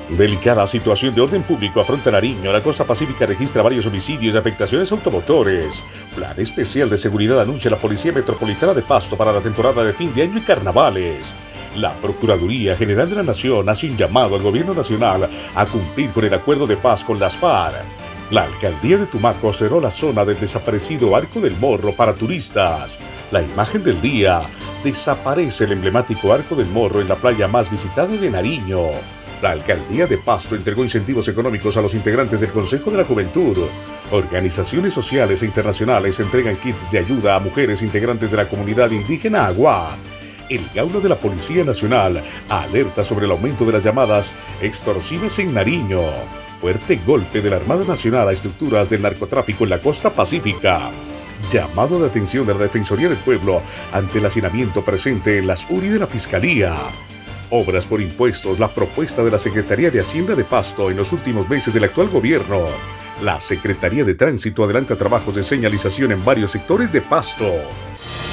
Delicada situación de orden público afronta Nariño. La costa pacífica registra varios homicidios y afectaciones a automotores. Plan especial de seguridad anuncia la Policía Metropolitana de Pasto para la temporada de fin de año y carnavales. La Procuraduría General de la Nación hace un llamado al Gobierno Nacional a cumplir con el acuerdo de paz con las FARC. La Alcaldía de Tumaco cerró la zona del desaparecido Arco del Morro para turistas. La imagen del día: desaparece el emblemático Arco del Morro en la playa más visitada de Nariño. La Alcaldía de Pasto entregó incentivos económicos a los integrantes del Consejo de la Juventud. Organizaciones sociales e internacionales entregan kits de ayuda a mujeres integrantes de la comunidad indígena Agua. El Gauno de la Policía Nacional alerta sobre el aumento de las llamadas extorsivas en Nariño. Fuerte golpe de la Armada Nacional a estructuras del narcotráfico en la costa pacífica. Llamado de atención de la Defensoría del Pueblo ante el hacinamiento presente en las URI de la Fiscalía. Obras por impuestos, la propuesta de la Secretaría de Hacienda de Pasto en los últimos meses del actual gobierno. La Secretaría de Tránsito adelanta trabajos de señalización en varios sectores de Pasto.